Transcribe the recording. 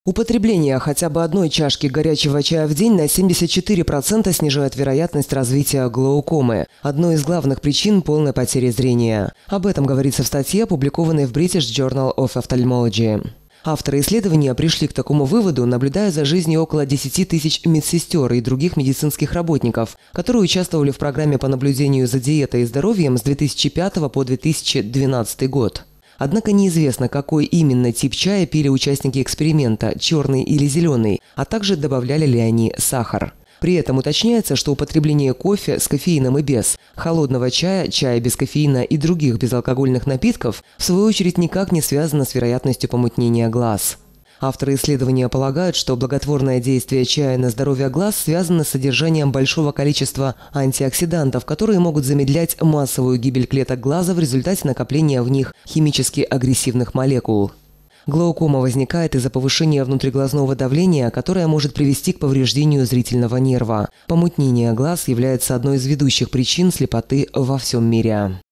Употребление хотя бы одной чашки горячего чая в день на 74% снижает вероятность развития глаукомы, одной из главных причин полной потери зрения. Об этом говорится в статье, опубликованной в British Journal of Ophthalmology. Авторы исследования пришли к такому выводу, наблюдая за жизнью около 10 тысяч медсестер и других медицинских работников, которые участвовали в программе по наблюдению за диетой и здоровьем с 2005 по 2012 год. Однако неизвестно, какой именно тип чая пили участники эксперимента – черный или зеленый, а также добавляли ли они сахар. При этом уточняется, что употребление кофе с кофеином и без, холодного чая, чая без кофеина и других безалкогольных напитков в свою очередь никак не связано с вероятностью помутнения глаз. Авторы исследования полагают, что благотворное действие чая на здоровье глаз связано с содержанием большого количества антиоксидантов, которые могут замедлять массовую гибель клеток глаза в результате накопления в них химически агрессивных молекул. Глаукома возникает из-за повышения внутриглазного давления, которое может привести к повреждению зрительного нерва. Помутнение глаз является одной из ведущих причин слепоты во всем мире.